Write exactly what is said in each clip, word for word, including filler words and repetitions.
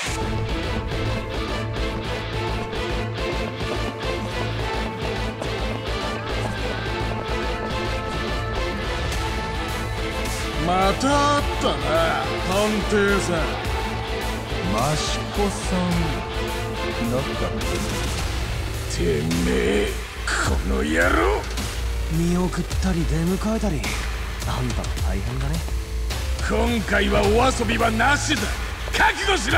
また会ったな、探偵さん。 益子さんだったっけ。てめえ、この野郎。 見送ったり出迎えたり、あんたも大変だね。 今回はお遊びはなしだ。覚悟しろ。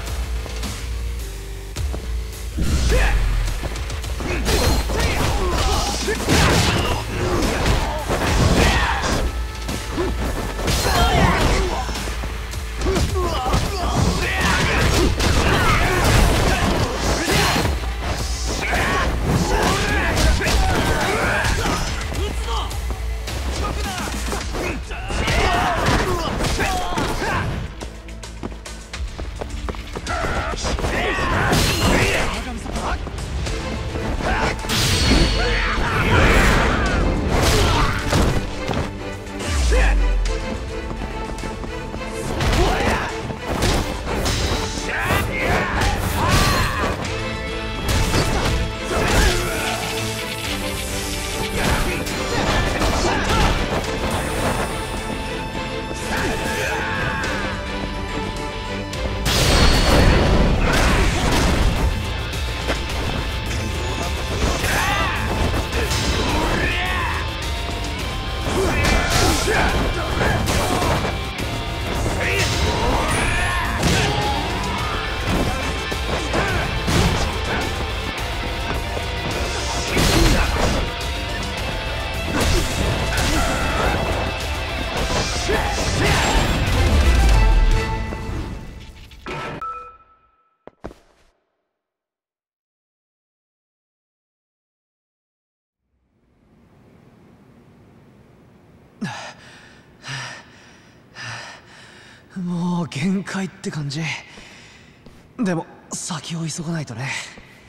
もう限界って感じ。でも先を急がないとね。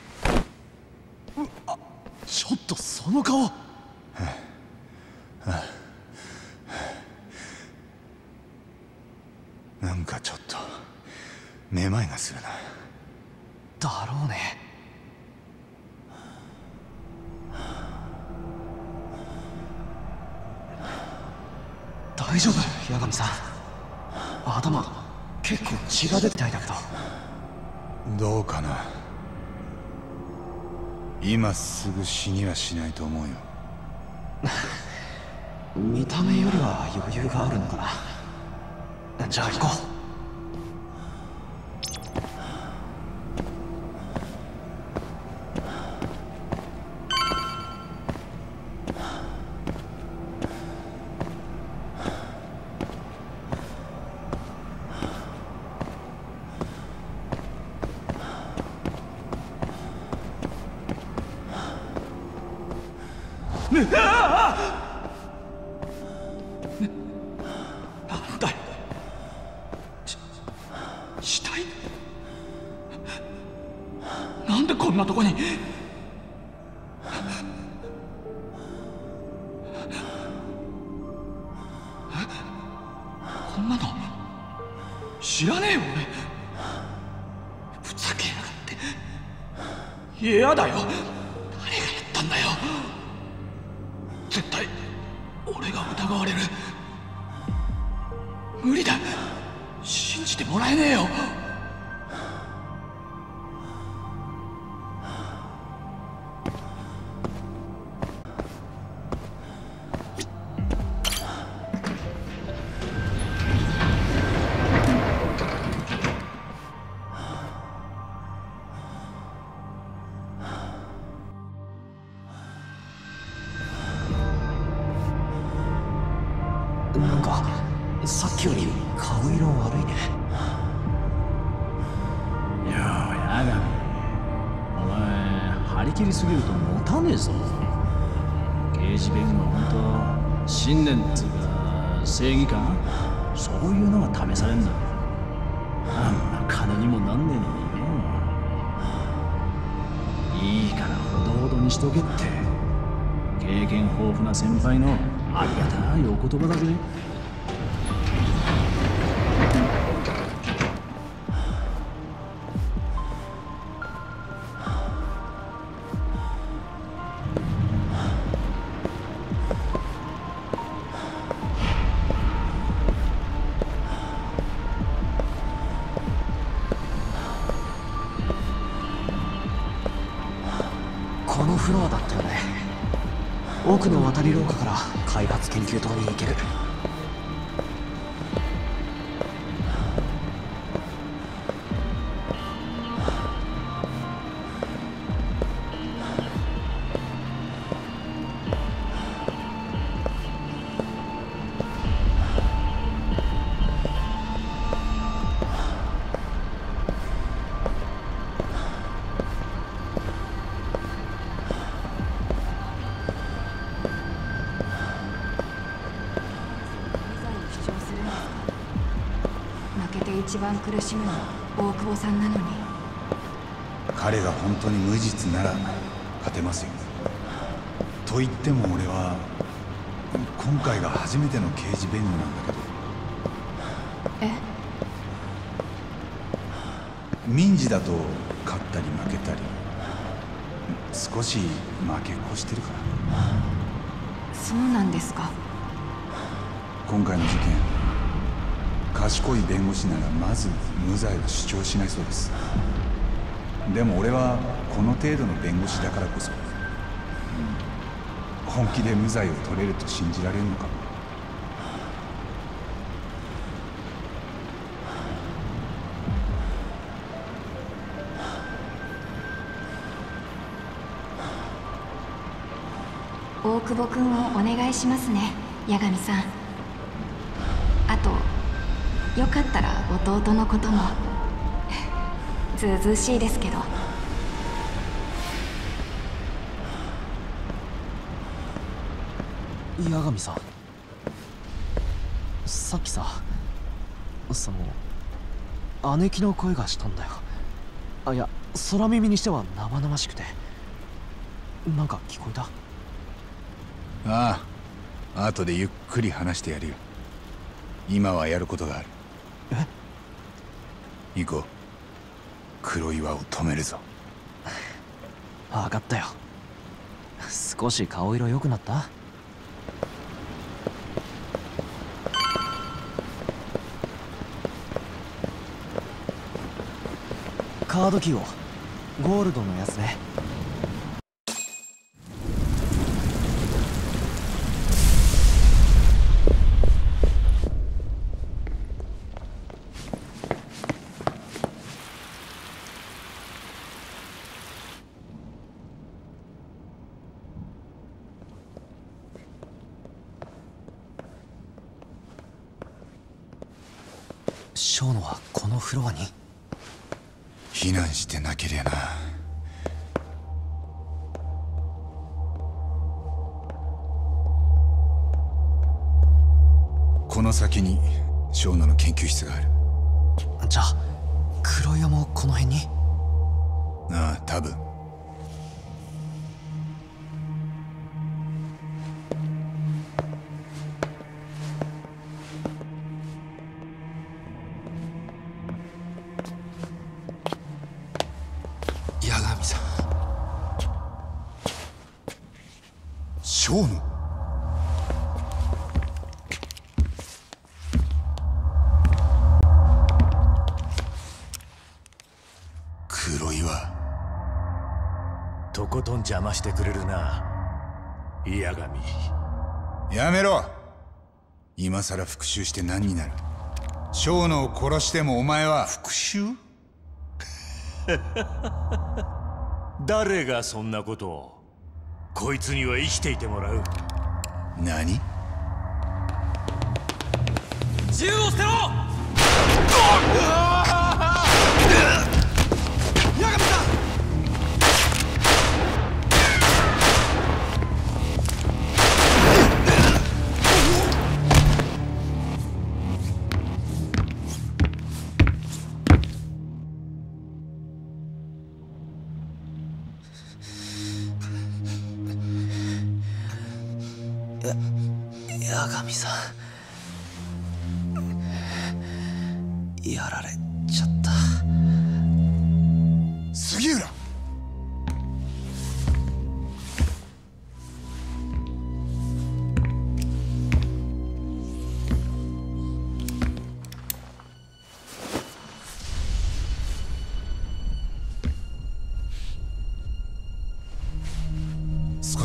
あ、ちょっとその顔。 なんかちょっとめまいがするな。 だろうね。大丈夫、八神さん。頭結構血が出てたいだけど。 どうかな。今すぐ死にはしないと思うよ。 見た目よりは余裕があるのかな。じゃあ行こう。なんだよ、死体。なんでこんなとこに。こんなの知らねえよ俺。ふざけやがって。嫌だよ。誰がやったんだよ。絶対俺が疑われる。無理だ、信じてもらえねえよ。なんかさっきより顔色悪いね。 いやあ、八神、お前張り切りすぎると持たねえぞ。刑事弁護は本当信念っつうか正義感、そういうのが試されんだ。あんな金にもなんねえのによ。いいからほどほどにしとけって、経験豊富な先輩のありがたいお言葉だぜ。 のフロアだったよね。奥の渡り廊下から開発研究棟に行ける。 一番苦しむのは大久保さんなのに。 彼が本当に無実なら勝てますよ。と言っても俺は今回が初めての刑事弁護なんだけど。 え？ 民事だと勝ったり負けたり、少し負けっこしてるから。 そうなんですか。 今回の事件、賢い弁護士ならまず無罪を主張しないそうです。でも俺はこの程度の弁護士だからこそ、本気で無罪を取れると信じられるのかも。 大久保君をお願いしますね、八神さん。あとよかったら弟のことも。ずうずうしいですけど。 八神さん、さっきさ、その姉貴の声がしたんだよ。あ、いや、空耳にしては生々しくて。なんか聞こえた？ ああ、後でゆっくり話してやるよ。今はやることがある。 え？ 行こう。黒岩を止めるぞ。 分かったよ。少し顔色良くなった？カードキーを。ゴールドのやつね。小野はこのフロアに？ 避難してなけりゃな。この先に小野の研究室がある。 じゃあ黒岩もこの辺に？ ああ、多分。八神さん、小野。黒岩。 とことん邪魔してくれるな、八神。 やめろ。今さら復讐して何になる。小野を殺してもお前は。 復讐？誰がそんなことを。こいつには生きていてもらう。 何？ 銃を捨てろ！八神さん！ 八神さん、やられちゃった。 杉浦。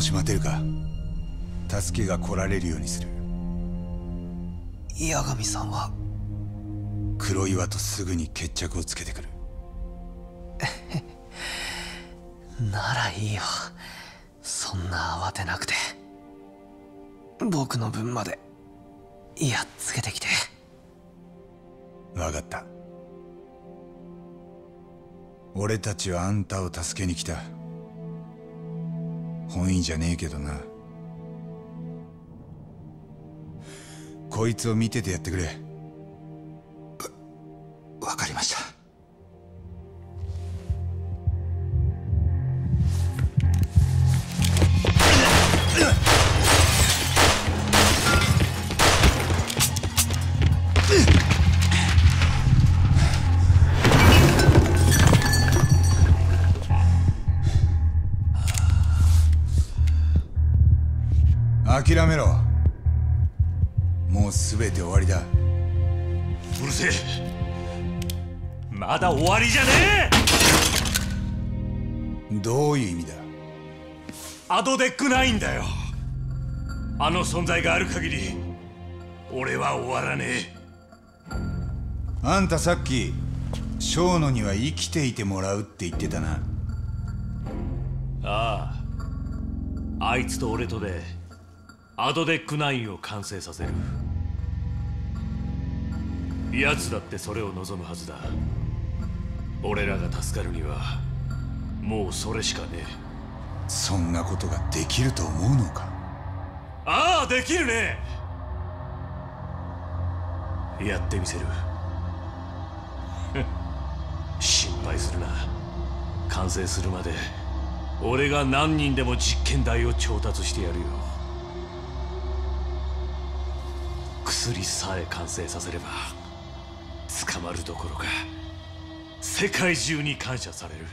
少し待てるか。助けが来られるようにする。 八神さんは黒岩とすぐに決着をつけてくる。 ならいいよ、そんな慌てなくて。僕の分までやっつけてきて。 分かった。俺たちはあんたを助けに来た。本意じゃねえけどな。こいつを見ててやってくれ。わ、わかりました。諦めろ。もうすべて終わりだ。 うるせえ。まだ終わりじゃねえ。どういう意味だ。 アドデックナインだよ。あの存在がある限り俺は終わらねえ。 あんたさっき小野には生きていてもらうって言ってたな。 ああ、あいつと俺とでアドデックナインを完成させる。奴だってそれを望むはずだ。俺らが助かるにはもうそれしかねえ。 そんなことができると思うのか。 ああ、できるね。やってみせる。心配するな。完成するまで俺が何人でも実験台を調達してやるよ。薬さえ完成させれば捕まるどころか世界中に感謝される。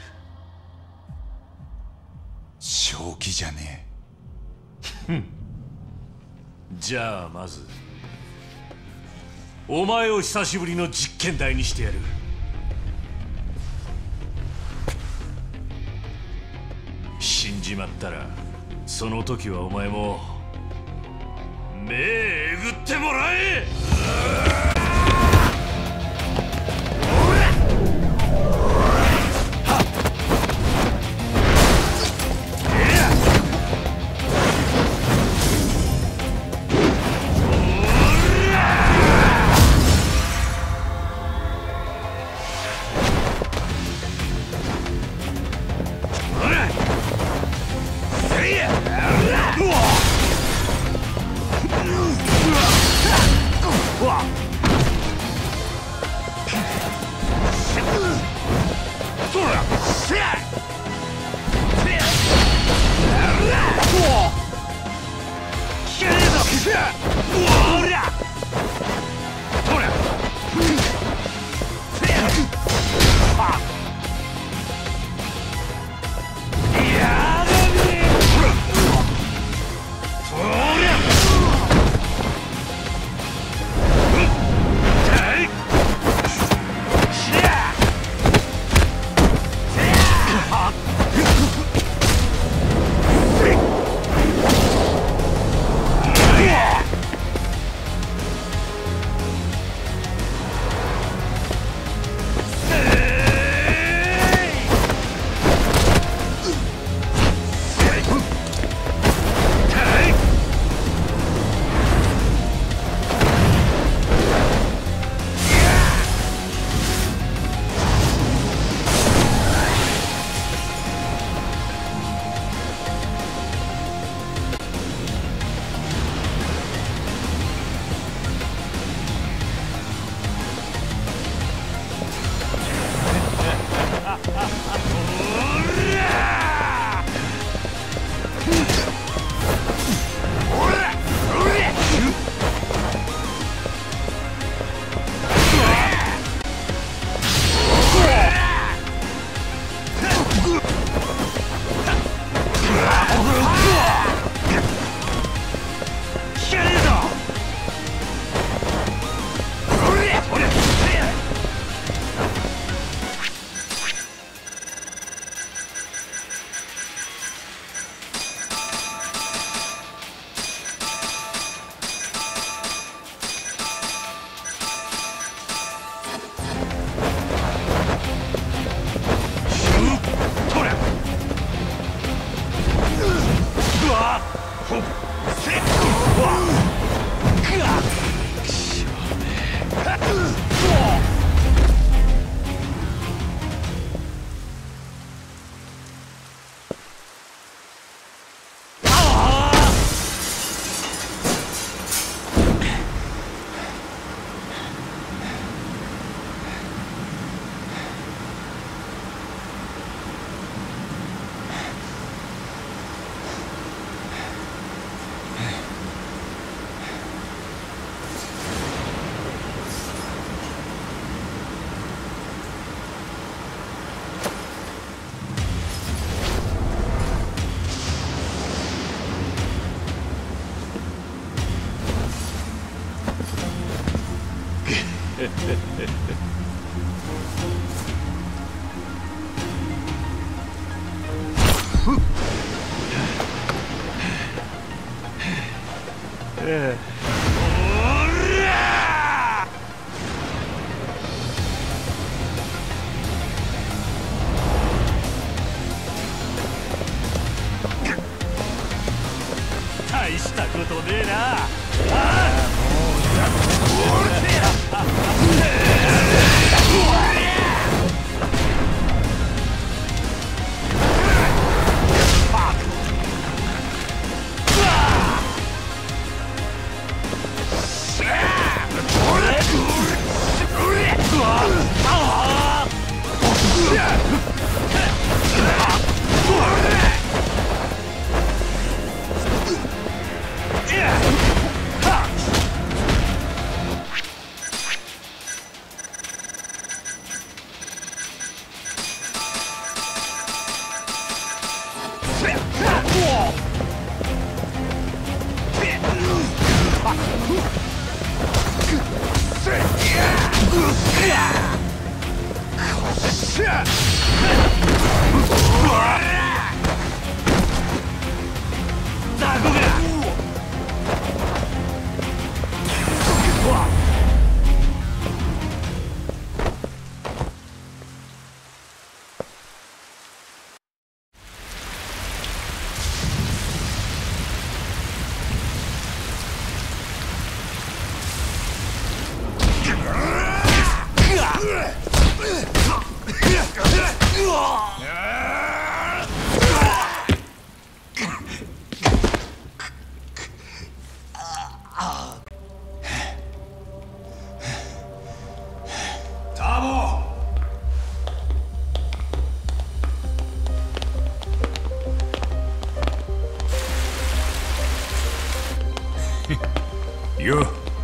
正気じゃねえ。じゃあまずお前を久しぶりの実験台にしてやる。死んじまったらその時はお前も目えぐってもらえ。 うわっことねえな。ああよ。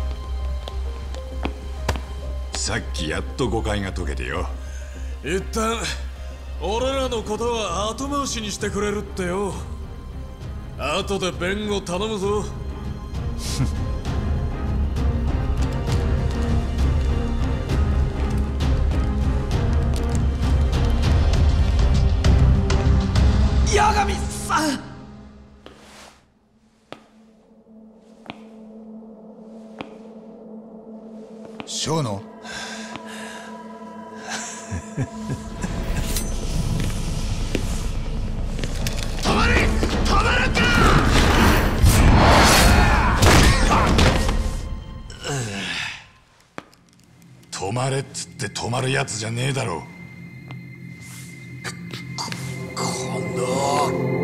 さっきやっと誤解が解けてよ。 一旦俺らのことは後回しにしてくれるってよ。後で弁護頼むぞ。 八神さん。 小野。 止まれ止まるか。 止まれっつって止まるやつじゃねえだろ。 今度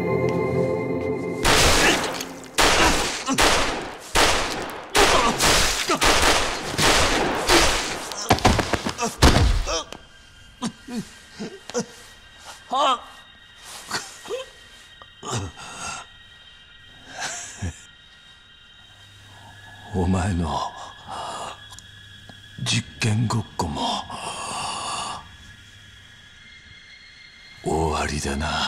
お前の実験ごっこも終わりだな。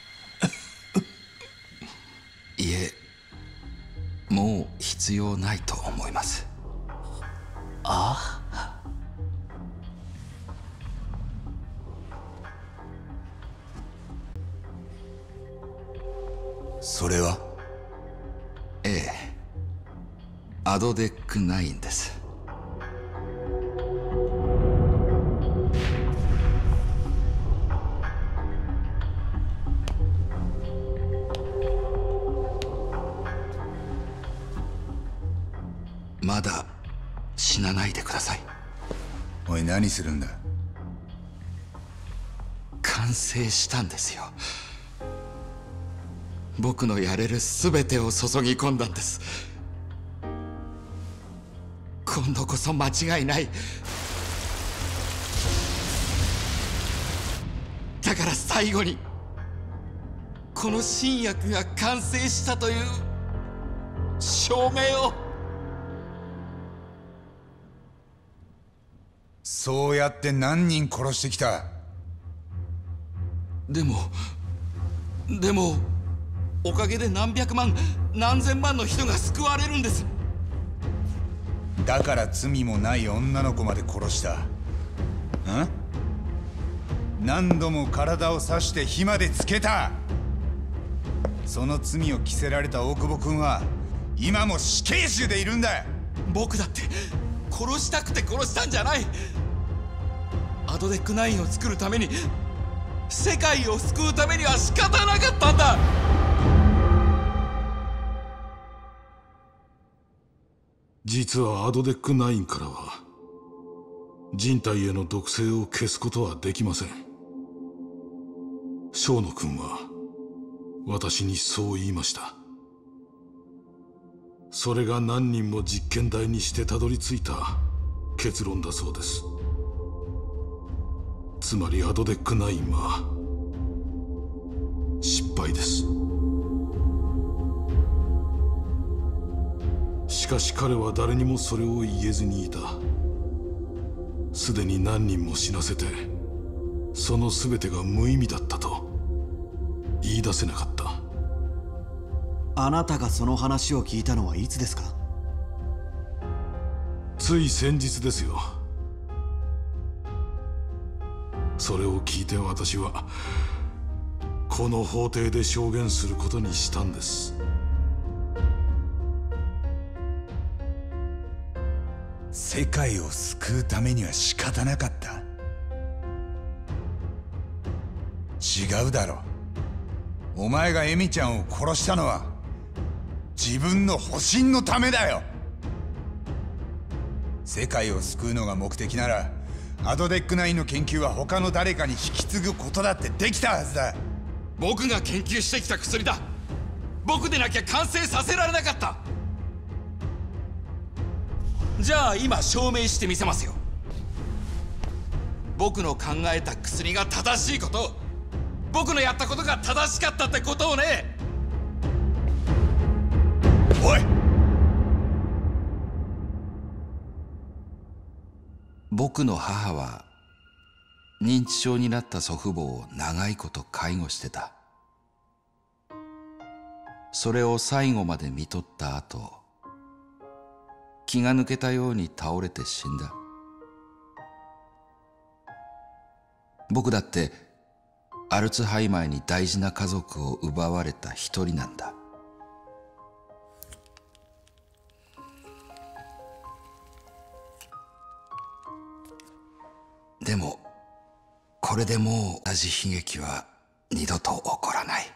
いえ、もう必要ないと思います。 あそれは？ ええ、アドデックナインです。まだ死なないでください。 おい、何するんだ？ 完成したんですよ。僕のやれる全てを注ぎ込んだんです。今度こそ間違いない。だから最後にこの新薬が完成したという証明を。 そうやって何人殺してきた？ でもでもおかげで何百万何千万の人が救われるんです。 だから罪もない女の子まで殺した。ん？何度も体を刺して火までつけた。その罪を着せられた大久保君は今も死刑囚でいるんだ。 僕だって殺したくて殺したんじゃない。アドデックナインを作るために、世界を救うためには仕方なかったんだ。 実はアドデックナインからは人体への毒性を消すことはできません。生野君は私にそう言いました。それが何人も実験台にしてたどり着いた結論だそうです。つまりアドデックナインは失敗です。しかし彼は誰にもそれを言えずにいた。すでに何人も死なせてその全てが無意味だったと言い出せなかった。 あなたがその話を聞いたのはいつですか？ つい先日ですよ。それを聞いて私はこの法廷で証言することにしたんです。 世界を救うためには仕方なかった。違うだろ。お前がエミちゃんを殺したのは自分の保身のためだよ。世界を救うのが目的ならアドデックナインの研究は他の誰かに引き継ぐことだってできたはずだ。 僕が研究してきた薬だ。僕でなきゃ完成させられなかった。じゃあ今証明してみせますよ。僕の考えた薬が正しいこと、僕のやったことが正しかったってことをね。 おい！ 僕の母は認知症になった祖父母を長いこと介護してた。それを最後まで看取った後、気が抜けたように倒れて死んだ。僕だってアルツハイマーに大事な家族を奪われた一人なんだ。でもこれでもう同じ悲劇は二度と起こらない。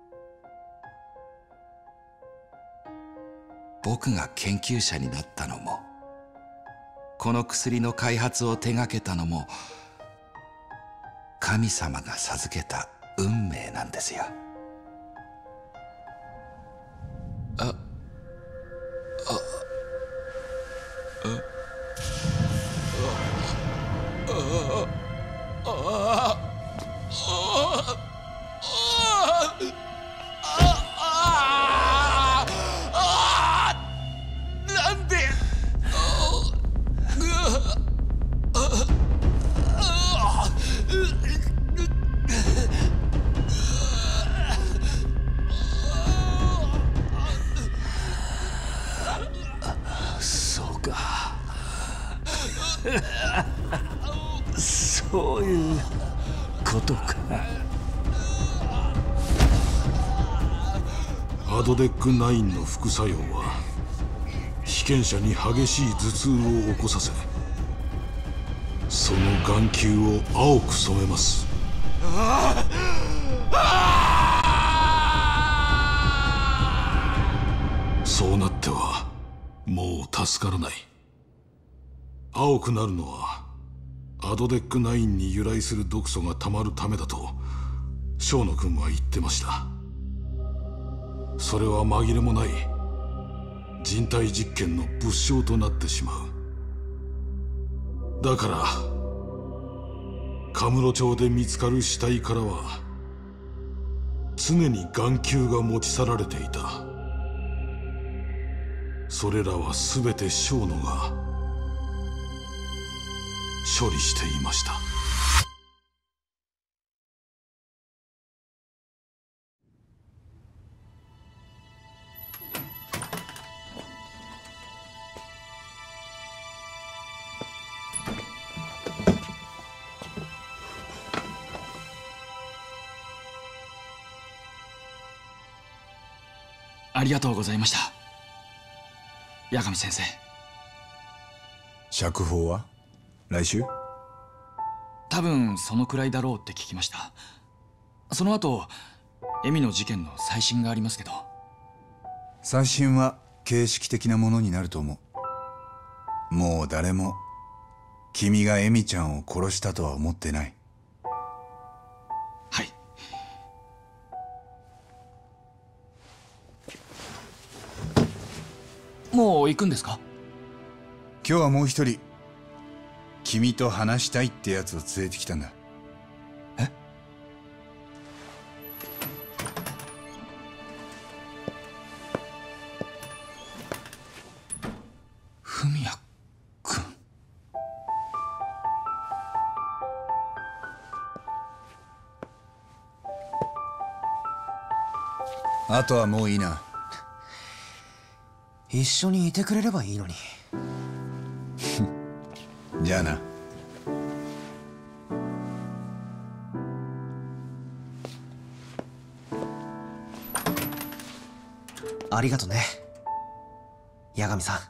僕が研究者になったのも、この薬の開発を手がけたのも、神様が授けた運命なんですよ。あ、あ、あ、あ、あ、 そういうことか。 アドデックナインの副作用は被験者に激しい頭痛を起こさせ、その眼球を青く染めます。そうなってはもう助からない。青くなるのはアドデックナインに由来する毒素がたまるためだと生野君は言ってました。それは紛れもない人体実験の物証となってしまう。だからカムロ町で見つかる死体からは常に眼球が持ち去られていた。それらは全て生野が処理していました。 ありがとうございました、八神先生。 釈放は来週？ 多分そのくらいだろうって聞きました。その後恵美の事件の再審がありますけど。 再審は形式的なものになると思う。 もう誰も君がエミちゃんを殺したとは思ってない。 はい。 もう行くんですか？ 今日はもう一人君と話したいってやつを連れてきたんだ。 え？ 文也君。あとはもういいな。 一緒にいてくれればいいのに。 じゃあな。 ありがとね、八神さん。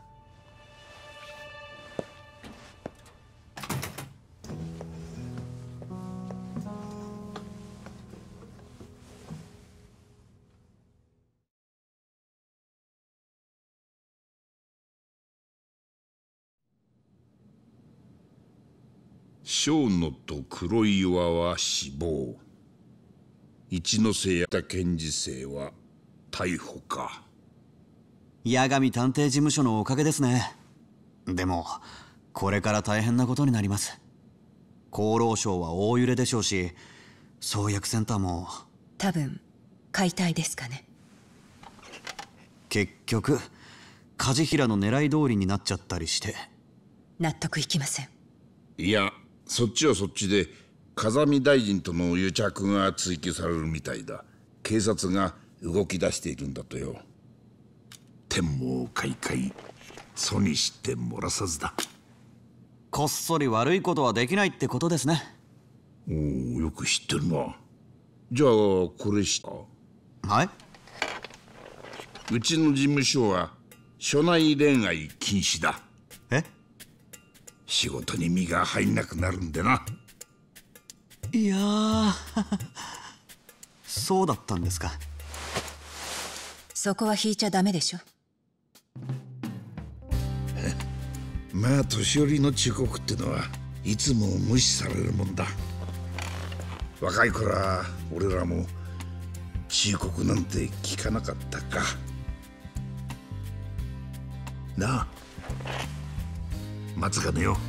庄野と黒岩は死亡。一ノ瀬や検事正は逮捕か。 八神探偵事務所のおかげですね。でもこれから大変なことになります。厚労省は大揺れでしょうし、創薬センターも多分解体ですかね。 結局梶平の狙い通りになっちゃったりして。 納得いきません。 いや、そっちはそっちで風見大臣との癒着が追及されるみたいだ。警察が動き出しているんだとよ。天網恢恢、楚にして漏らさずだ。 こっそり悪いことはできないってことですね。 おお、よく知ってるな。じゃあこれした。 はい。 うちの事務所は所内恋愛禁止だ。 え？ 仕事に身が入んなくなるんでな。 いやーそうだったんですか。 そこは引いちゃダメでしょ。 まあ年寄りの忠告ってのはいつも無視されるもんだ。若い頃は俺らも忠告なんて聞かなかったかなあ、松金よ。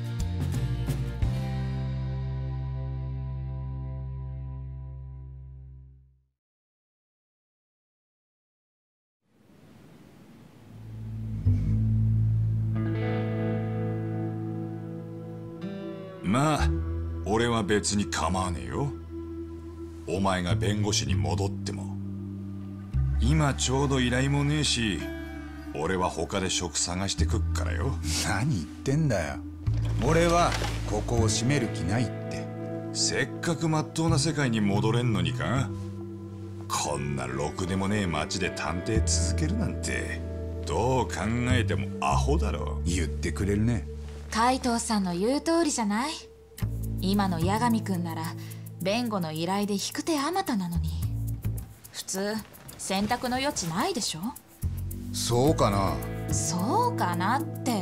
まあ俺は別に構わねえよ。お前が弁護士に戻っても。今ちょうど依頼もねえし、俺は他で職探してくっからよ。 何言ってんだよ。俺はここを閉める気ないって。 せっかくまっとうな世界に戻れんのにか。こんなろくでもねえ町で探偵続けるなんてどう考えてもアホだろ。 言ってくれるね。 海藤さんの言う通りじゃない。今の八神君なら弁護の依頼で引く手あまたなのに、普通選択の余地ないでしょ。 そうかな。 そうかなって、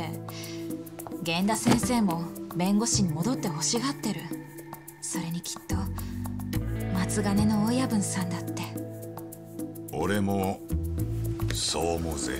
源田先生も弁護士に戻って欲しがってる。それにきっと松金の親分さんだって。 俺もそう思うぜ。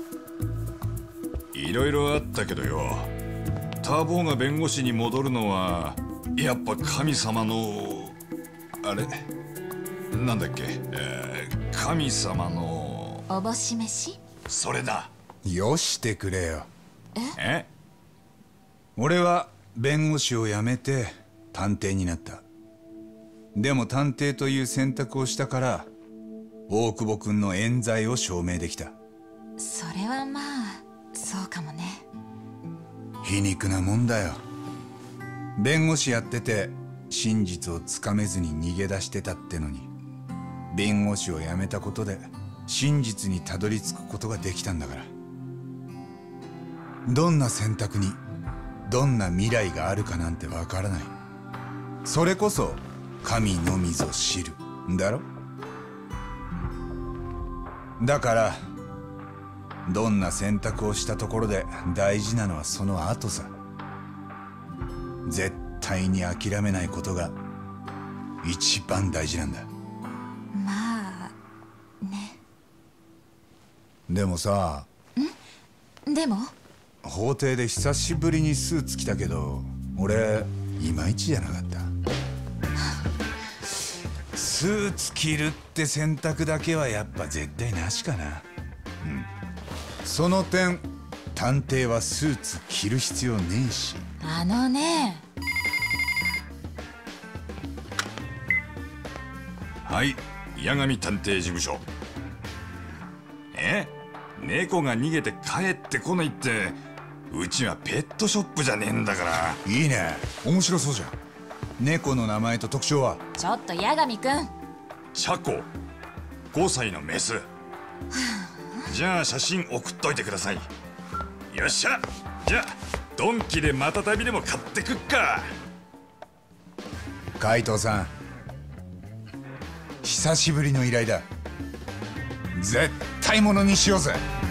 いろいろあったけどよ、ターボーが弁護士に戻るのはやっぱ神様のあれなんだっけ、えー、神様のおぼし飯。 それだ。 よしてくれよ。 ええ俺は弁護士を辞めて探偵になった。でも探偵という選択をしたから大久保君の冤罪を証明できた。 それはまあそうかもね。 皮肉なもんだよ。弁護士やってて真実をつかめずに逃げ出してたってのに、弁護士を辞めたことで真実にたどり着くことができたんだから。どんな選択にどんな未来があるかなんてわからない。それこそ神のみぞ知るんだろ。だからどんな選択をしたところで大事なのはその後さ。絶対に諦めないことが一番大事なんだ。 まあね。 でもさ、 んでも法廷で久しぶりにスーツ着たけど、俺いまいちじゃなかった。スーツ着るって選択だけはやっぱ絶対なしかな。うん、その点探偵はスーツ着る必要ねえし。 あのね。 はい、八神探偵事務所。え、猫が逃げて帰ってこないって、うちはペットショップじゃねえんだから。 いいね、面白そうじゃん。猫の名前と特徴は？ ちょっと八神くん。 チャコ、ごさいのメス。じゃあ写真送っといてください。よっしゃ、じゃあドンキでまた旅でも買ってくっか。 海藤さん、久しぶりの依頼だ。絶対ものにしようぜ。